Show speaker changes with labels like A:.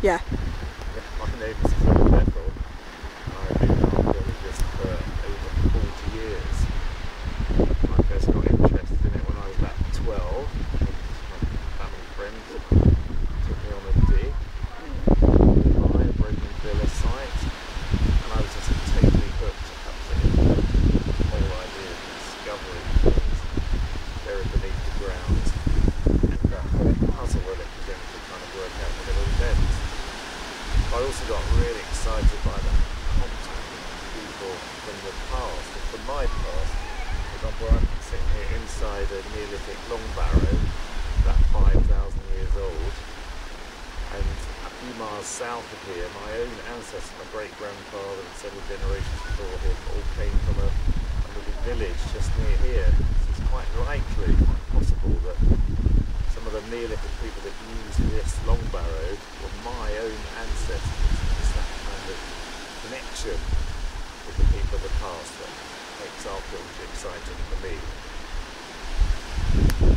A: Yeah.
B: My name is Philip Bethel, and I've been an archaeologist for over 40 years. I first got interested in it when I was about 12. My family friend took me on a dig nearby at Broken Villa site, and I was just totally hooked up to the whole idea of discovering things buried beneath the ground, and the puzzle that it presented to kind of work out what it all meant. I also got really excited by the contact with people from the past, and from my past. For example, I'm sitting here inside a Neolithic long barrow, about 5,000 years old, and a few miles south of here, my own ancestors, my great-grandfather and several generations before him, all came from a little village just near here. So it's quite likely, quite possible, that some of the Neolithic people that used this long barrow were my own ancestors. It's that kind of connection with the people of the past that makes archaeology exciting for me.